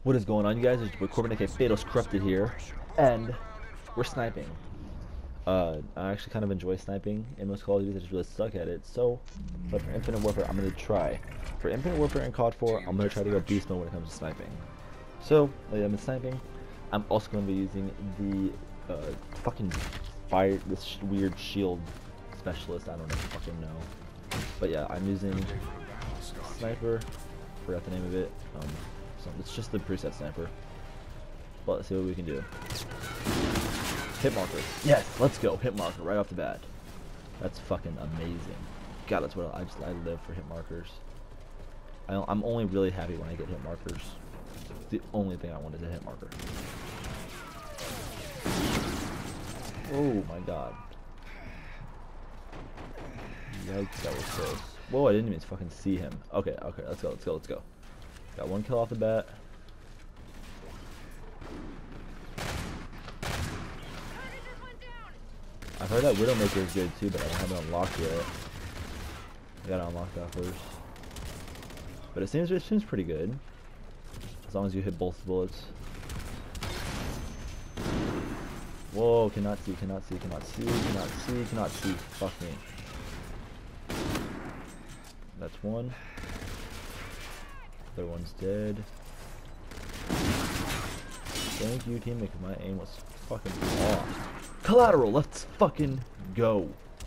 What is going on, you guys? It's Corbin aka Phaedos Corrupted here, and we're sniping. I actually kind of enjoy sniping in most Call of Duty. I just really suck at it. But for Infinite Warfare, I'm gonna try. For Infinite Warfare and COD 4, I'm gonna try to go beast mode when it comes to sniping. So, like I'm sniping. I'm also gonna be using the fucking this weird shield specialist. I don't know, fucking know. But yeah, I'm using sniper. Forgot the name of it. So it's just the preset sniper. But let's see what we can do. Hit marker. Yes, let's go. Hit marker right off the bat. That's fucking amazing. God, that's what I live for hit markers. I'm only really happy when I get hit markers. It's the only thing I want is a hit marker. Oh my god. Yikes, that was close. Whoa, I didn't even fucking see him. Okay, let's go. Got one kill off the bat. I've heard that Widowmaker is good too, but I haven't unlocked yet. I gotta unlock that first. But it seems pretty good. As long as you hit both bullets. Whoa, cannot see. Fuck me. That's one. Other one's dead. Thank you, teammate, because my aim was fucking off. Collateral, let's fucking go.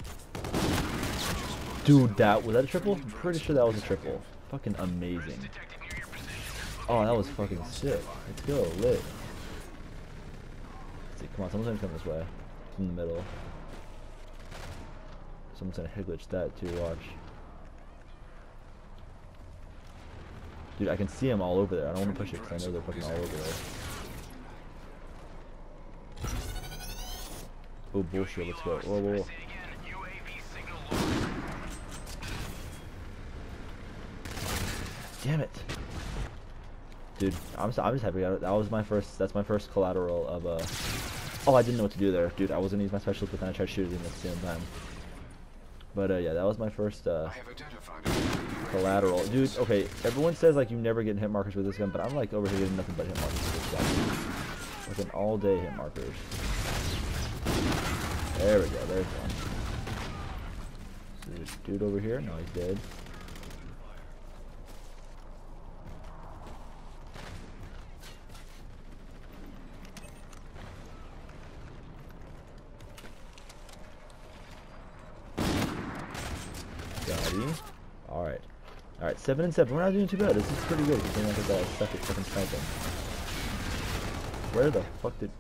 Dude, was that a triple? I'm pretty sure that was a triple. Fucking amazing. Oh, that was fucking sick. Let's go, lit. Let's see, come on, someone's gonna come this way. In the middle. Someone's gonna hit glitch that too, watch. Dude, I can see them all over there. I don't want to push it because I know they're fucking all over there. Oh, bullshit. Let's go. Whoa. Damn it. Dude, I'm just happy. That's my first collateral of Oh, I didn't know what to do there. Dude, I was gonna use my specialist, but then I tried shooting at the same time. But yeah, that was my first collateral. Dude, okay, everyone says like you never get hit markers with this gun, but I'm like over here getting nothing but hit markers with this gun. Like an all day hit markers. There we go, there's one. So there's a dude over here. No, he's dead. Alright, 7 and 7. We're not doing too bad. This is pretty good. Considering I think I suck at fucking sniping. Where the fuck did...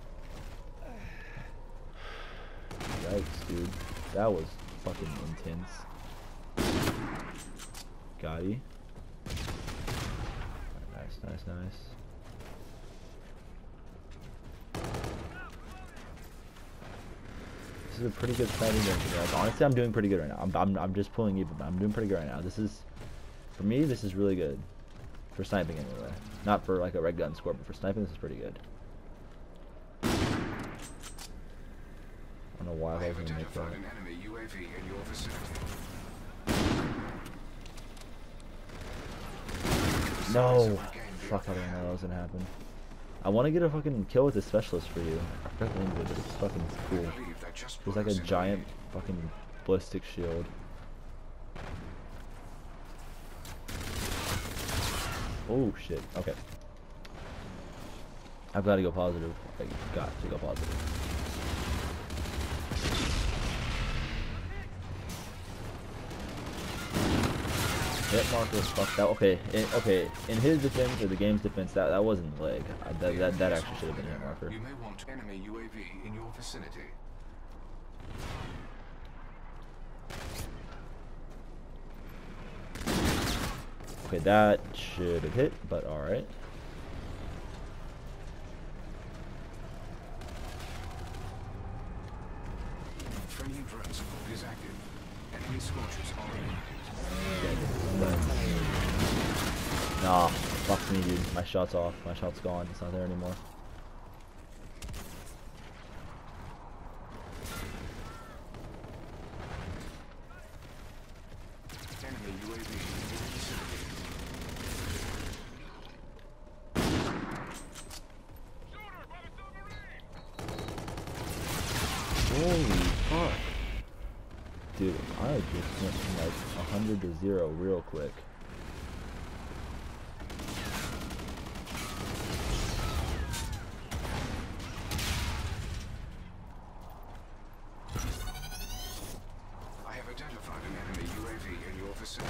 Yikes, dude. That was fucking intense. Gotti. Nice. This is a pretty good sniping game for me. Honestly, I'm doing pretty good right now. I'm just pulling even, but I'm doing pretty good right now. For me, this is really good. For sniping anyway. Not for like a red gun score, but for sniping this is pretty good. I don't know why I was gonna make that. No! Fuck, I didn't know that was gonna happen. I want to get a fucking kill with this specialist for you. I forgot the name of it, but it's fucking cool. There's like a giant fucking ballistic shield. Oh shit, okay. I've got to go positive. I got to go positive. Hit marker, fuck that. Okay, in his defense, or the game's defense, that wasn't leg. That actually should have been a hit marker. You may want enemy UAV in your vicinity. Okay, that should have hit, but alright. Friendly drone support is active. Enemy scorches are Nah, fuck me, dude. My shot's off. My shot's gone. It's not there anymore. enemy UAV in your vicinity. Holy fuck. Dude, I just went from like 100 to 0 real quick. I have identified an enemy UAV in your vicinity.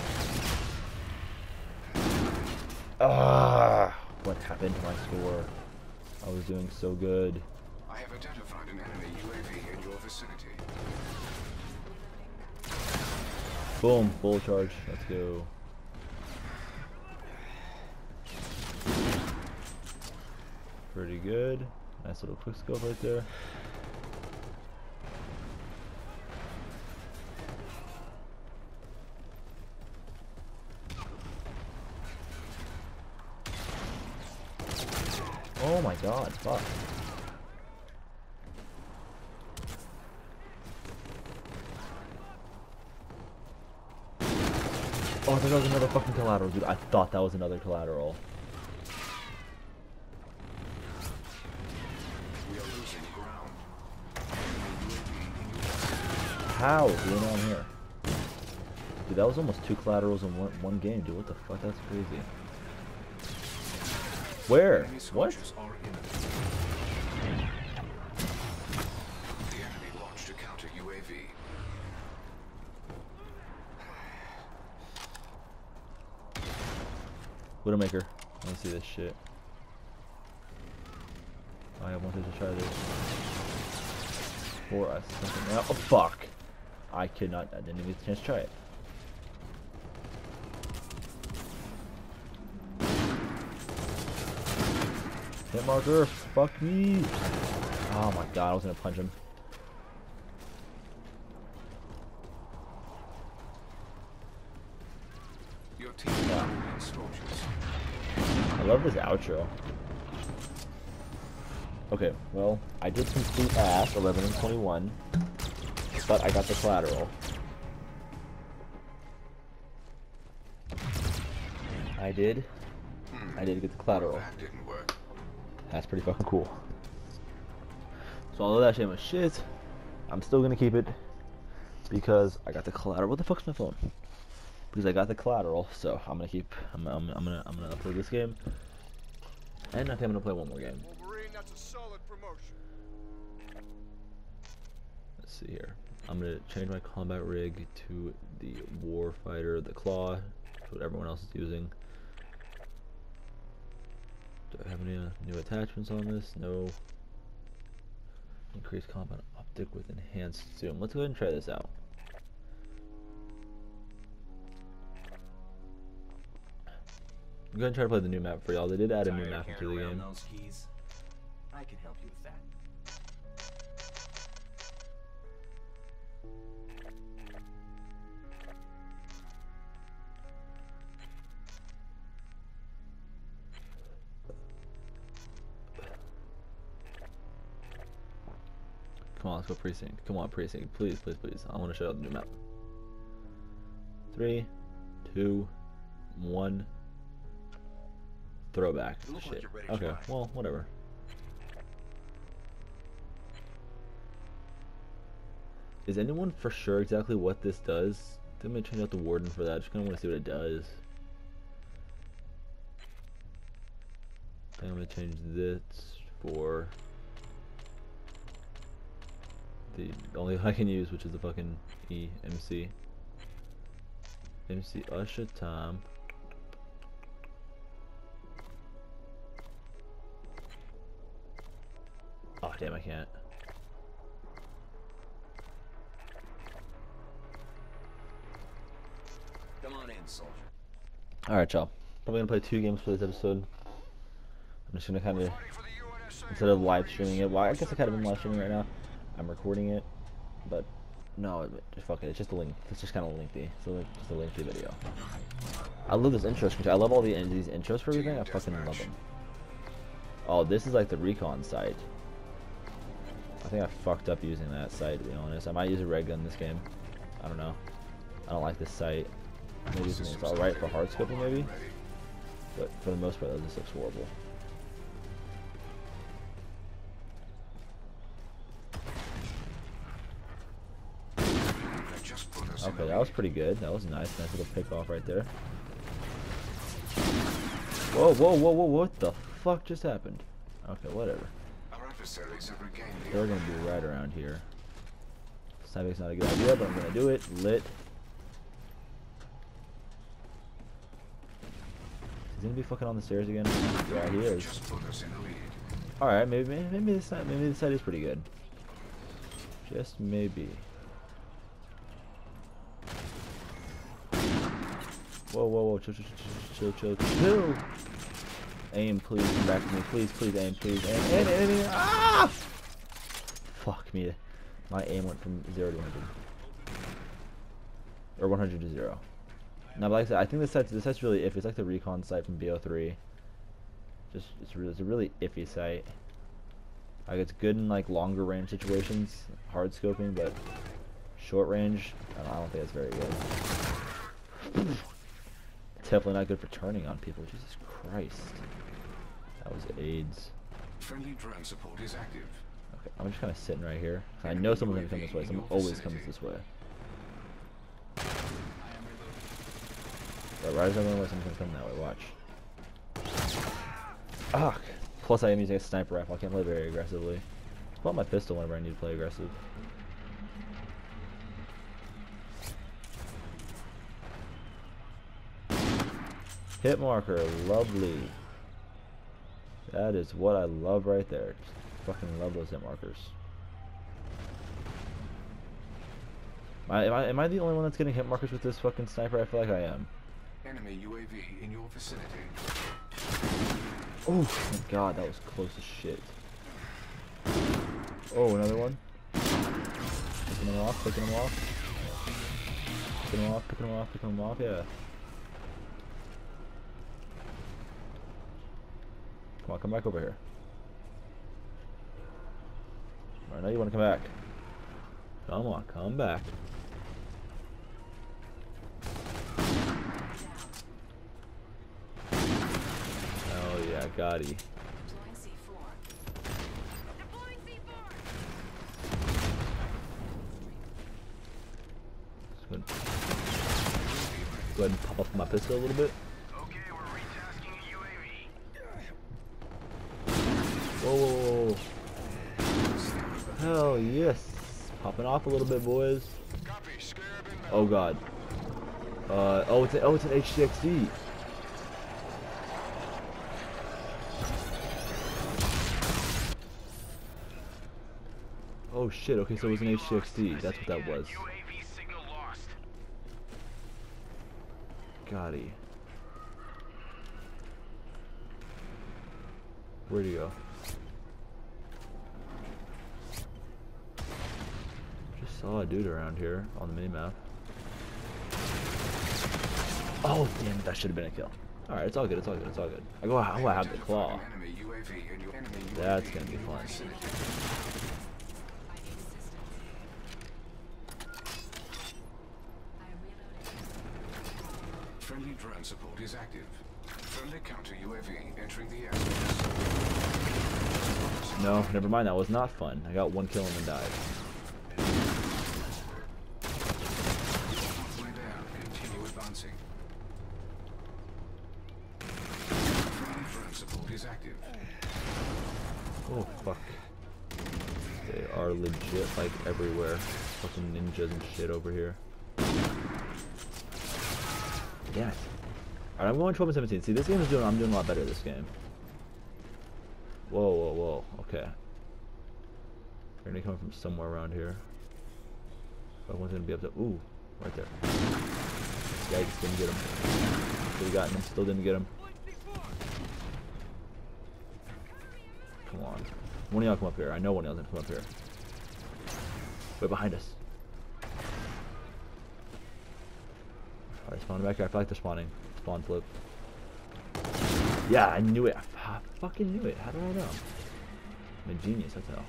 Ah, what happened to my score? I was doing so good. I have identified an enemy UAV in your vicinity. Boom, full charge. Let's go. Pretty good. Nice little quick scope right there. Oh my god, fuck. Oh, I thought that was another fucking collateral, dude. I thought that was another collateral. We are losing ground. Enemy UAV in your vicinity. How? Dude, now I'm here. Dude, that was almost 2 collaterals in one game, dude. What the fuck? That's crazy. Where? Enemy What? soldiers are in. The enemy launched a counter UAV. Widowmaker. Let me see this shit. I wanted to try this. For a second. Oh, fuck! I didn't even get a chance to try it. Hit marker, fuck me! Oh my god, I was gonna punch him. Your team is in soldiers. I love this outro. Okay, well, I did complete ass 11 and 21, but I got the collateral. I did get the collateral. That didn't work. That's pretty fucking cool. So although that shit was shit, I'm still gonna keep it because I got the collateral. What the fuck's my phone? Because I got the collateral, so I'm gonna keep. I'm gonna upload this game, and I think I'm gonna play one more game. Wolverine, that's a solid promotion. Let's see here. I'm gonna change my combat rig to the Warfighter, the Claw, that's what everyone else is using. Do I have any new attachments on this? No. Increase combat optic with enhanced zoom. Let's go ahead and try this out. I'm gonna try to play the new map for y'all. They did add a new map into the game. Those keys? I can help you with that. Come on, let's go precinct. Come on, precinct. Please, please, please. I want to show out the new map. 3, 2, 1. Throwback. You look like Shit. you're ready to Okay, ride. well, whatever. Is anyone for sure exactly what this does? I think I'm gonna change out the warden for that. I just kind of want to see what it does. I think I'm gonna change this for the only one I can use, which is the fucking EMC. MC Usher time. Oh damn, I can't. Come on in, soldier. Alright, y'all. Probably gonna play 2 games for this episode. I'm just gonna kind of, Ready for the UNSC. instead of live streaming it, well, I guess I kind of am live streaming right now. I'm recording it, but no, fuck it. It's just a link. It's just kind of lengthy. So just a lengthy video. I love this intro screen. I love all these intros for everything. I fucking love them. Oh, this is like the recon site. I think I fucked up using that site, to be honest. I might use a red gun this game. I don't know. I don't like this site. Maybe it's alright for hard scoping, maybe. But for the most part, this looks horrible. that was pretty good. That was nice. Nice little pick off right there. Whoa, whoa, whoa, whoa, what the fuck just happened? Okay, whatever. Our adversaries have regained the They're gonna be right around here. Sniping's not a good idea, but I'm gonna do it. Lit. He's gonna be fucking on the stairs again. Yeah, he is. just put us in the lead. All right, maybe this side is pretty good. Just maybe. Whoa, whoa, whoa! Chill, chill, chill, chill, chill, chill. Aim, please. Come back to me, please, please. Aim, please. Aim, aim, aim, aim. Ah! Fuck me. My aim went from 0 to 100, or 100 to 0. Now, like I said, I think this set's really iffy. It's like the recon sight from BO3. Just it's a really iffy sight. Like it's good in like longer range situations, hard scoping, but short range, I don't think it's very good. It's definitely not good for turning on people. Jesus Christ, that was AIDS. Friendly drone support is active. Okay, I'm just kind of sitting right here. I know someone's gonna come this way. Someone always comes this way. But right as I run away, someone's gonna come that way. Watch. Ugh. Plus, I am using a sniper rifle. I can't play very aggressively. I pull out my pistol whenever I need to play aggressive. Hit marker, lovely. That is what I love right there. Just fucking love those hit markers. Am I the only one that's getting hit markers with this fucking sniper? I feel like I am. Enemy UAV in your vicinity. Oh my god, that was close as shit. Oh, another one. Picking him off, picking him off. Picking him off, picking him off, picking him off, yeah. Come on, come back over here. I know you want to come back. Come on, come back. Oh yeah, got he. Go ahead and pop up my pistol a little bit. Okay, we're retasking a UAV. Whoa, whoa, whoa. Hell yes. Popping off a little bit, boys. Copy, scarab inbound. Oh god. It's an HCXD. Oh shit, okay, so it was an HCXD. That's what that was. UAV signal lost. Got he. Where'd he go? Just saw a dude around here on the minimap. Oh damn it, that should have been a kill. Alright, it's all good, it's all good, it's all good. Oh, I have the claw. Enemy UAV in your enemy That's UAV gonna be in your fun. vicinity. Friendly drone support is active. Friendly counter UAV entering the airspace. No, never mind, that was not fun. I got one kill and then died. Halfway down, continue advancing. Friendly drone support is active. Oh fuck. They are legit like everywhere. Fucking ninjas and shit over here. Damn it. Alright, I'm going 12 and 17. See, this game is I'm doing a lot better this game. Whoa, whoa, whoa. Okay. They're gonna come from somewhere around here. But one's gonna be up to. Ooh, right there. Yikes, didn't get him. Still got him, still didn't get him. Come on. One of y'all come up here. I know one of y'all's gonna come up here. Wait, behind us. Alright, spawning back here. I feel like they're spawning. Spawn flip. Yeah, I knew it. I fucking knew it. How did I know? I'm a genius, that's how.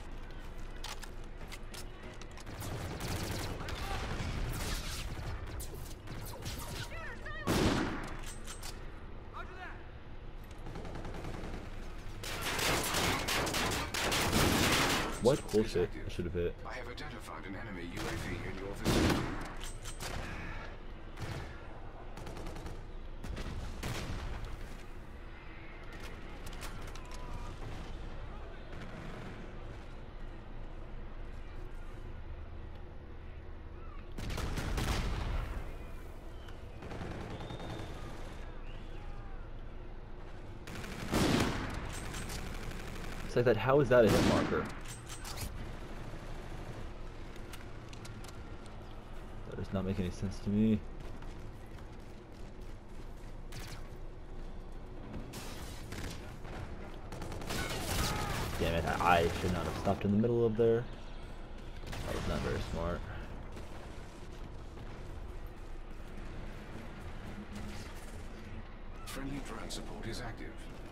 What? Bullshit. I should have hit. I have identified an enemy UAV in your vicinity. It's like that. How is that a hit marker? That does not make any sense to me. Damn it, I should not have stopped in the middle of there. That was not very smart. Friendly drone support is active.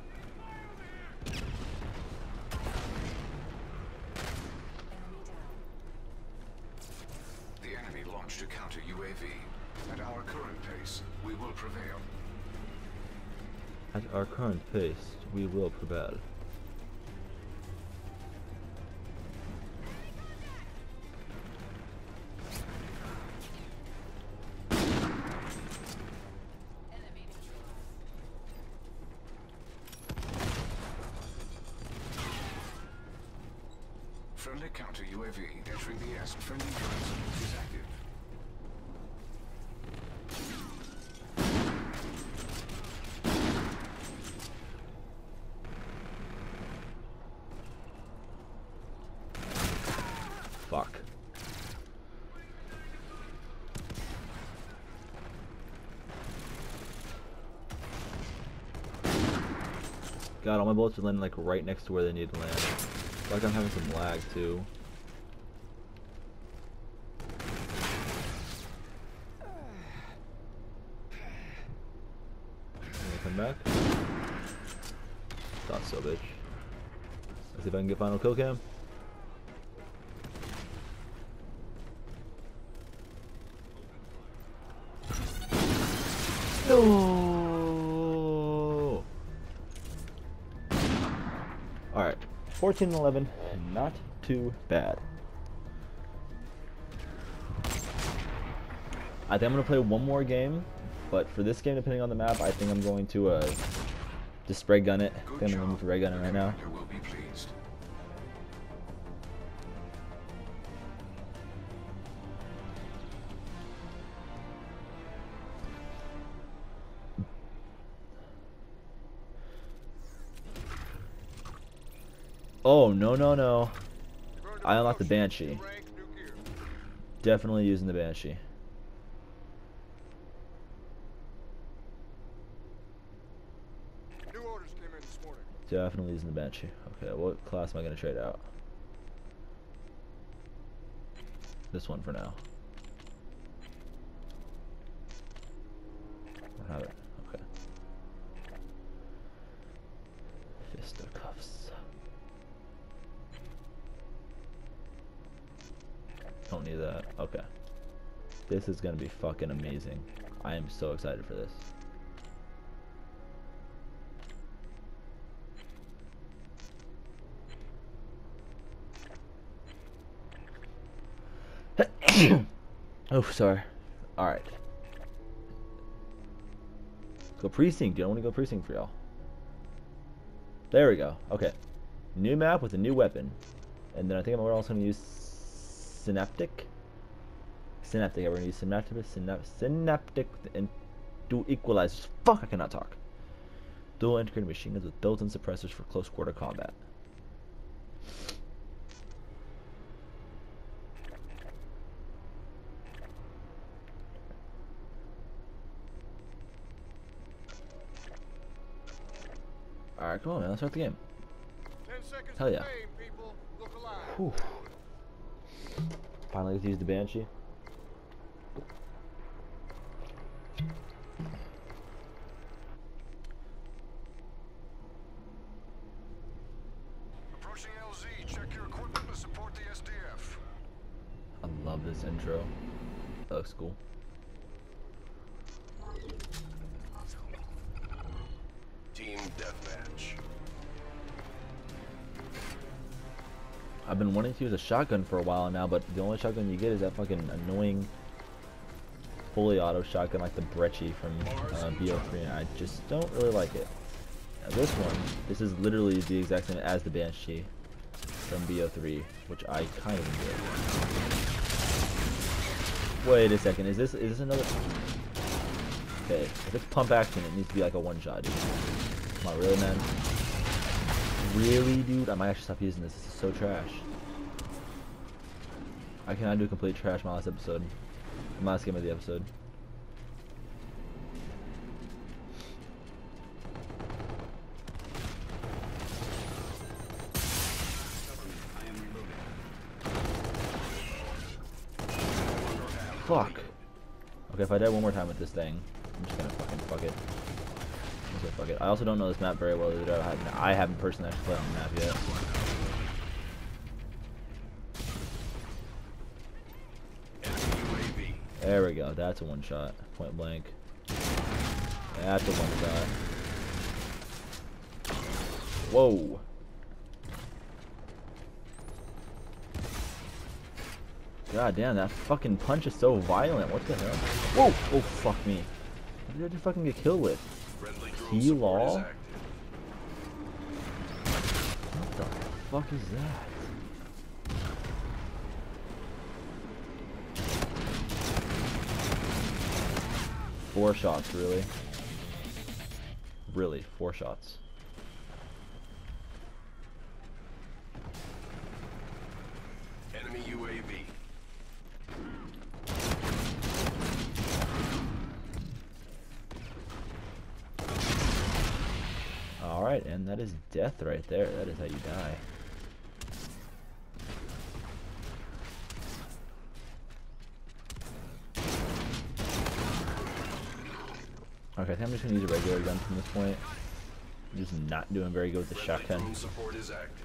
The enemy launched a counter UAV. At our current pace, we will prevail. At our current pace, we will prevail. Friendly counter UAV entering the S. Friendly drone support is active. Fuck. God, all my bullets are landing like right next to where they need to land. Like I'm having some lag too. Come back. Thought so, bitch. Let's see if I can get final kill cam. No. All right. 14-11, not too bad. I think I'm gonna play one more game, but for this game, depending on the map, I think I'm going to just spray gun it. I think I'm gonna move to ray gun it right now. Will be pleased. Oh no no no! I unlocked the Banshee. Definitely using the Banshee. New orders came in this morning. Definitely using the Banshee. Okay, what class am I gonna trade out? This one for now. I don't have it. Okay. Fisticuffs. Don't need that. Okay. This is gonna be fucking amazing. I am so excited for this. Oh, sorry. Alright. Go precinct. You don't want to go precinct for y'all. There we go. Okay. New map with a new weapon. And then I think I'm also going to use Synaptic. Synaptic. We're going to use Synaptic and do equalizers. Fuck, I cannot talk. Dual integrated machine guns with built-in suppressors for close quarter combat. Alright, come on, man. Let's start the game. 10 seconds Hell yeah. of fame, people. Look alive. Whew. Finally get to use the Banshee. Approaching LZ. Check your equipment to support the SDF. I love this intro. That looks cool. Team deathmatch. I've been wanting to use a shotgun for a while now, but the only shotgun you get is that fucking annoying fully auto shotgun like the Brecci from BO3, and I just don't really like it. Now this one, this is literally the exact same as the Banshee from BO3, which I kind of enjoy. Wait a second, is this another? Okay, if it's pump action, it needs to be like a one shot. Dude. Come on, really, man? Really, dude? I might actually stop using this. This is so trash. I cannot do complete trash my last episode. My last game of the episode. I am reloading. Fuck. Okay, if I die one more time with this thing, I'm just gonna fucking fuck it. I'm just gonna fuck it. I also don't know this map very well either. I haven't personally actually played on the map yet. Enemy There we go. That's a one shot. Point blank. That's a one shot. Whoa. God damn, that fucking punch is so violent. What the hell? Whoa! Oh, fuck me. What did I just fucking get killed with? UAV. Friendly drone Heal support is all? active. What the fuck is that? Four shots, really? Really, 4 shots. Enemy UAV. Alright, and that is death right there. That is how you die. Okay, I think I'm just gonna use a regular gun from this point. I'm just not doing very good with the Friendly shotgun. drone support is active.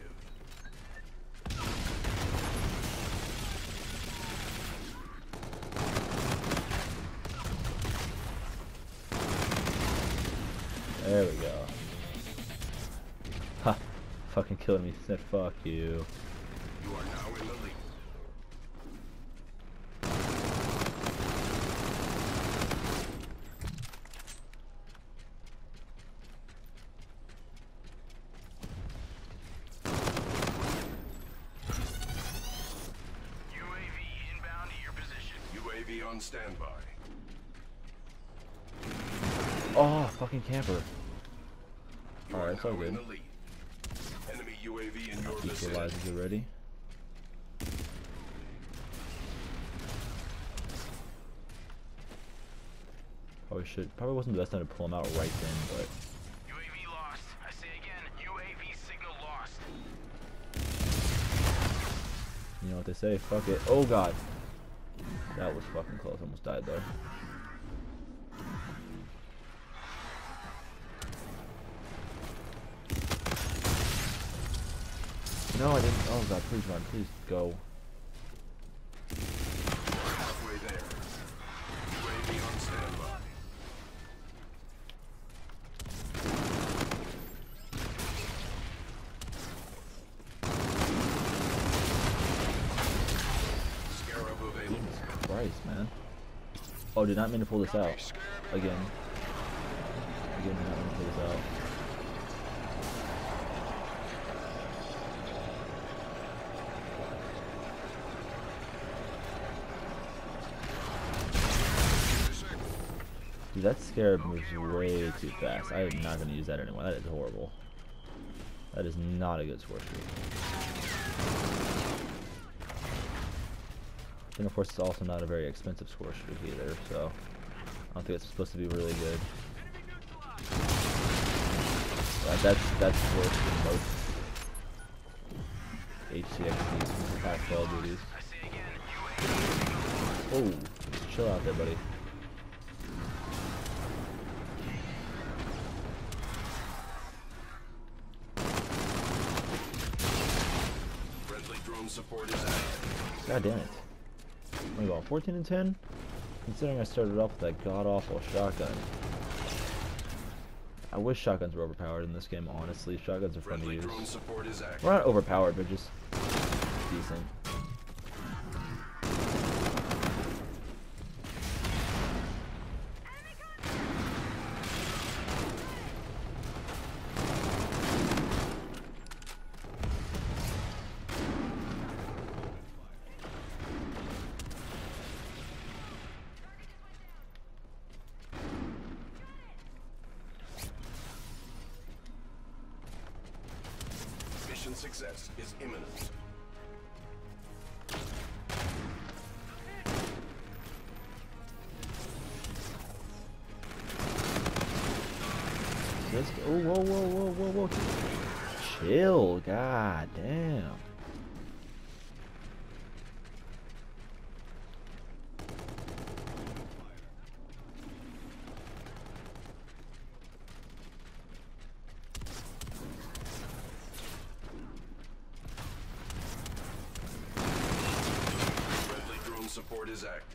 There we go. Ha! Fucking killing me. Said fuck you. You are now in the lead. UAV inbound to your position. UAV on standby. Oh, fucking camper. You Alright, are it's all now in good. the lead. Enemy UAV in your Equalize vicinity. it already. Probably wasn't the best time to pull him out right then, but UAV lost. I say again, UAV signal lost. you know what they say, fuck it. Oh god. That was fucking close, almost died there. No, I didn't. Oh god, please run, please go. Halfway there. UAV on standby. Scarab available. Jesus Christ, man. Oh, did not mean to pull this out. Again. Again, did not mean to pull this out. Dude, that scarab moves way too fast. I am not going to use that anymore. That is horrible. That is not a good score streak. And of course, it's also not a very expensive score streak either, so I don't think it's supposed to be really good. But that's worse than most HCXDs from past Call of Duties. I say again, UAV. Oh, chill out there, buddy. Friendly drone support is active. God damn it. What are you going, 14 and 10? Considering I started off with that god-awful shotgun. I wish shotguns were overpowered in this game, honestly. Shotguns are fun to Friendly use. drone support is active. Well, not overpowered, but just decent. success is imminent. Let's go. Oh, whoa, whoa, whoa, whoa, whoa. Chill, god damn. Friendly drone support is active.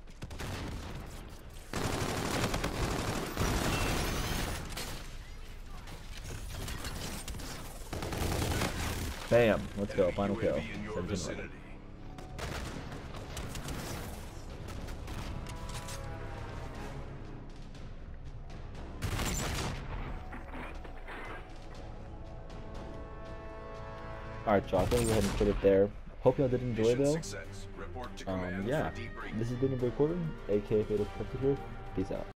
Bam. Let's go. Enemy Final kill. UAV in your 17-11. vicinity. Alright, y'all. I'm gonna go ahead and put it there. Hope y'all did enjoy Mission though. success. Report to command Yeah. for debriefing. This has been your boy Corbin, aka Fatal Protector here. Peace out.